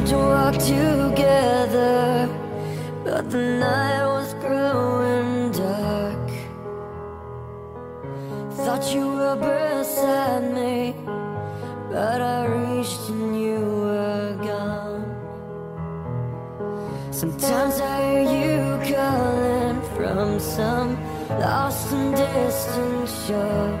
tried to walk together, but the night was growing dark. Thought you were beside me, but I reached and you were gone. Sometimes I hear you calling from some lost and distant shore.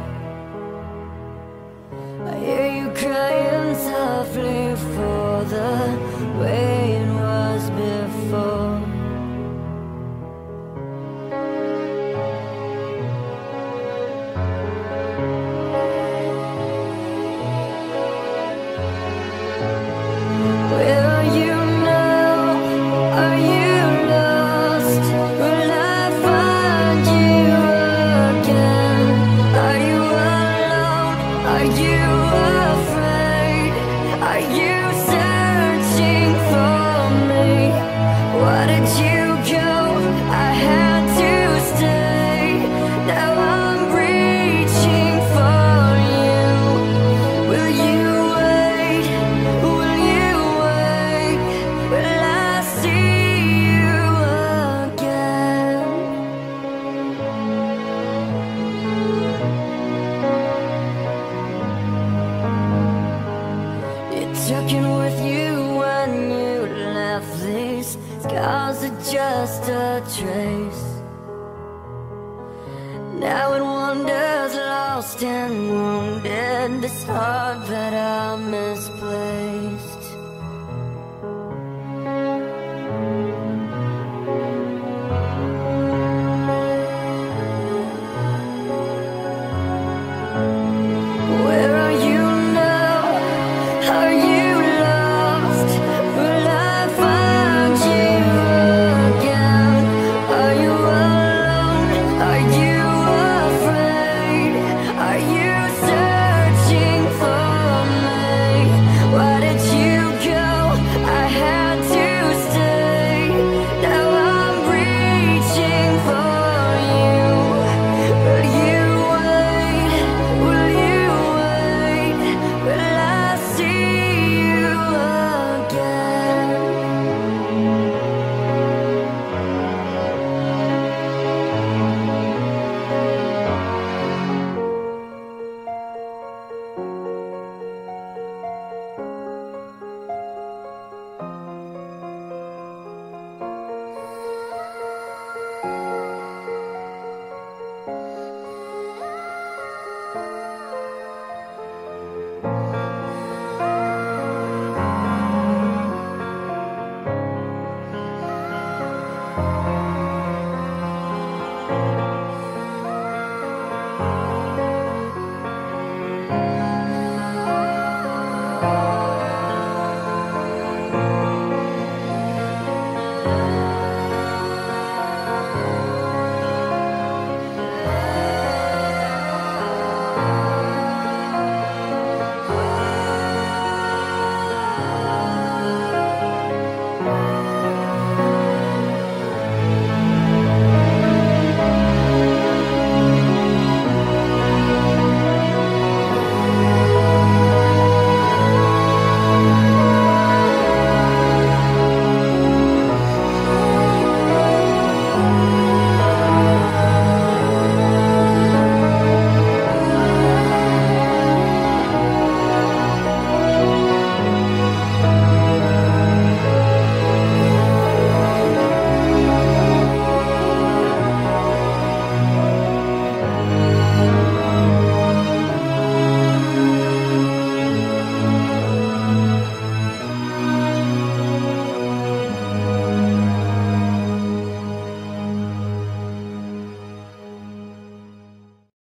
I hear you crying softly for the way it was before. Where are you now? Are you lost? Will I find you again? Are you alone? Are you afraid? Are you searching for me? Why did you go? I had to stay. Now I'm reaching for you. Will you wait? Will you wait? Will I see you again? You took it with you when you left. These scars are just a trace. Now it wanders lost and wounded. This heart that I misplaced.